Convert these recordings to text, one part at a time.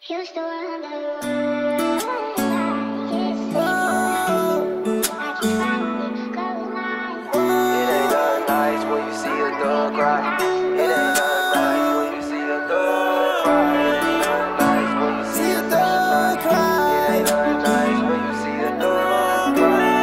Used to wonder It ain't nothing nice when you see a thug cry. It ain't nothing nice when you see a thug cry. It ain't nothing nice when you see a thug cry. It ain't nothing nice when you see a thug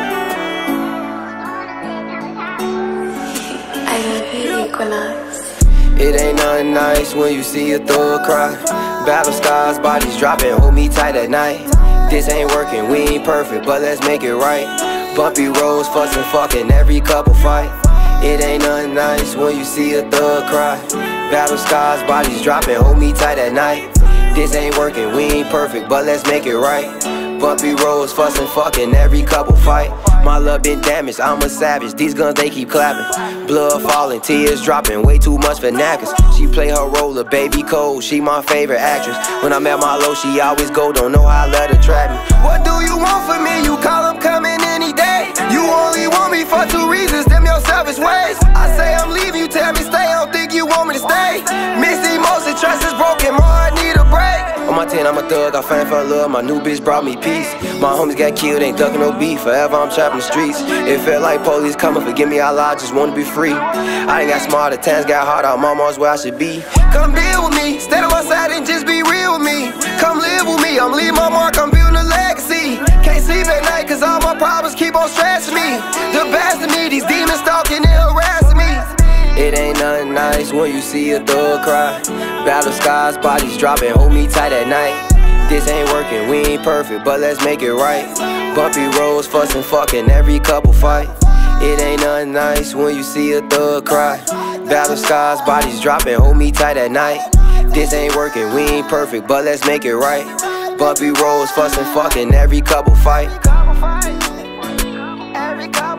cry. I love you, Equinox. It ain't nothing nice when you see a thug cry. Battle scars, bodies dropping, hold me tight at night. This ain't working, we ain't perfect, but let's make it right. Bumpy roads, fussing, fucking, every couple fight. It ain't nothing nice when you see a thug cry. Battle scars, bodies dropping, hold me tight at night. This ain't working, we ain't perfect, but let's make it right. Bumpy roads, fussing, fucking, every couple fight. My love been damaged, I'm a savage, these guns they keep clapping. Blood falling, tears dropping, way too much for knackers. She play her role of baby cold, she my favorite actress. When I'm at my low, she always go, don't know how I let her trap me. What do you want from me? You call, I'm coming any day. You only want me for two reasons, them your selfish ways. I say I'm leaving, you tell me stay, I don't think you want me to stay. Mixed emotions, trust is broken, my heart need a break. On my 10, I'm a thug, I find for love, my new bitch brought me peace. My homies got killed, ain't ducking no beef, forever I'm trapped in the streets. It felt like police coming, forgive me, I lied, just wanna be free. I ain't got smarter, times got harder, I'm almost where I should be. Come deal with me, stand on my side and just be real with me. Come live with me, I'm leaving my mark, I'm building a legacy. Can't sleep at night cause all my problems keep on stressing me. The best of me, these demons stalking and harassing me. It ain't nothing nice when you see a thug cry. Battle scars, bodies dropping, hold me tight at night. This ain't working, we ain't perfect, but let's make it right. Bumpy roads, fussing, fucking, every couple fight. It ain't nothing nice when you see a thug cry. Battle scars, bodies dropping, hold me tight at night. This ain't working, we ain't perfect, but let's make it right. Bumpy roads, fussing, fucking, every couple fight. Every couple